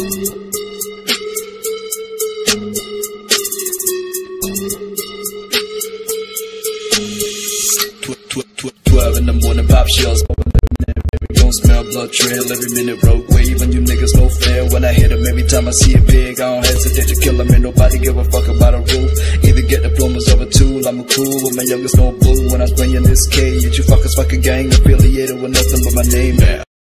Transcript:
In the morning, pop shells. We gon' smell blood trail every minute. Road wave, and you niggas no fair. When I hit 'em, every time I see it big, I don't hesitate to kill 'em. Ain't nobody give a fuck about a rule. Either get diplomas or a tool. I'm a cool with my youngest no bull. When I was playing this cage, you fuckers fucking gang affiliated with nothing but my name.